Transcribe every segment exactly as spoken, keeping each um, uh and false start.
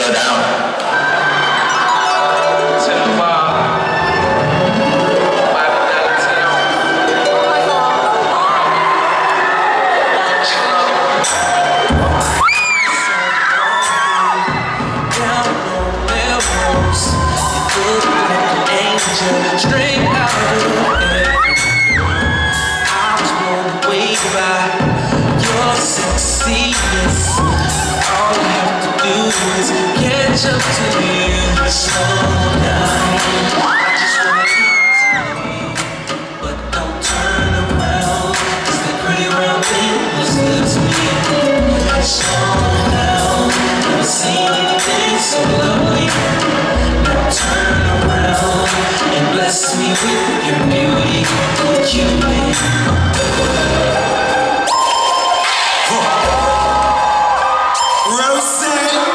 settle down. Straight out of heaven, I was blown away by your sexiness. All I have to do is catch up to you. Slow down, I just wanna get to you, but don't turn around, 'cause that pretty round thing was good to me. Slow down, never seen anything so lovely. Now turn around and bless me with your beauty, cutie. Rose,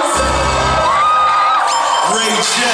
Ray J.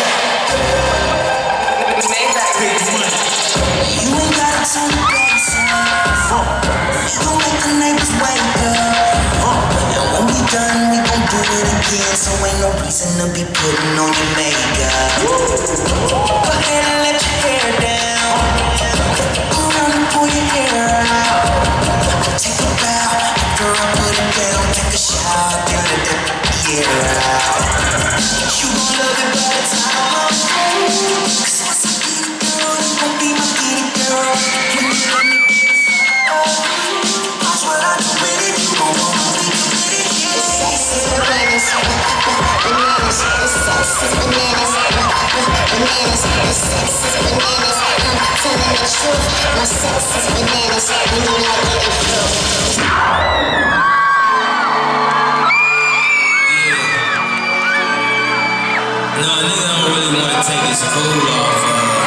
We made that big money. You ain't gotta turn the lights on. You gon' make the neighbors wake up. And when we done, we gon' do it again. So ain't no reason to be putting on your makeup. Go ahead and let your hair down. Go around and pull your hair out. Take a bow after I put it down. Take a shower, then let that air out. You gon' love it by the time. 'Cause once I get it, girl, you gon' be my kitty girl. When you let me be inside, watch what I do with it. You gon' want me to get it, yeah. The sex is bananas, bananas. The sex is bananas, bananas. The sex is bananas. I'm telling the truth. My sex is bananas. When you like it, it's true. No, nigga don't really want to take his cool off.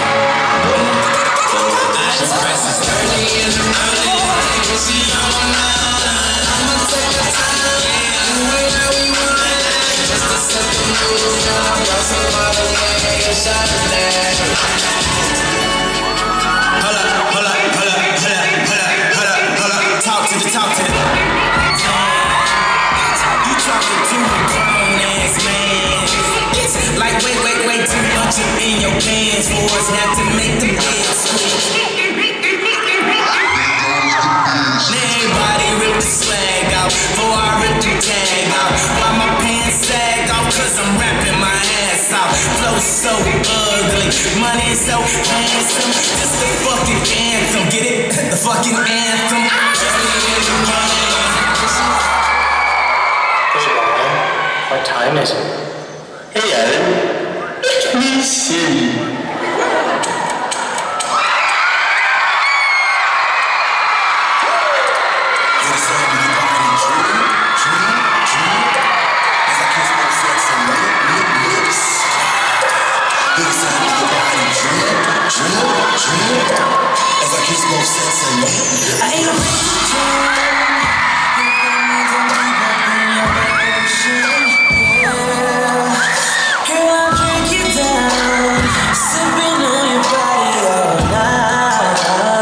I just press his thirty in the morning. See you all night. I'ma take your time. Yeah, the way that we want it. Just to set the mood. Now I brought some other way. Shot it down. Hold up, hold up, hold up, hold up, hold up, hold up, hold up. Talk to the, talk to the. You talking to a grown ass man. Like wait, wait, wait, too much up in your pants for us have to make the bed squeak. Everybody rip the swag out before I rip the tag out. Why my pants sag off? 'Cause I'm rapping my ass out. Flow so ugly, money so handsome. Just the fucking anthem, get it? The fucking anthem. Hey, Brian, what time is it? Hey, Evan, let me see. As I kiss both sets and I ain't a Girl, I'll drink you down, sipping on your body all night.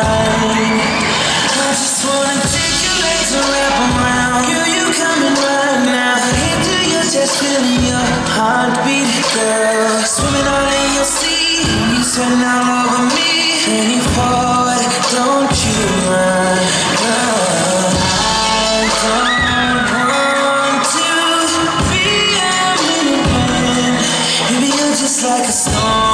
I just wanna take your legs and wrap them around. Girl, you coming right now. Into your chest, feeling your heartbeat, girl. Swimming all in your sea, you sweating all over me. twenty forward, don't you run, run. I don't want to be a minute man. Baby, you're just like a song.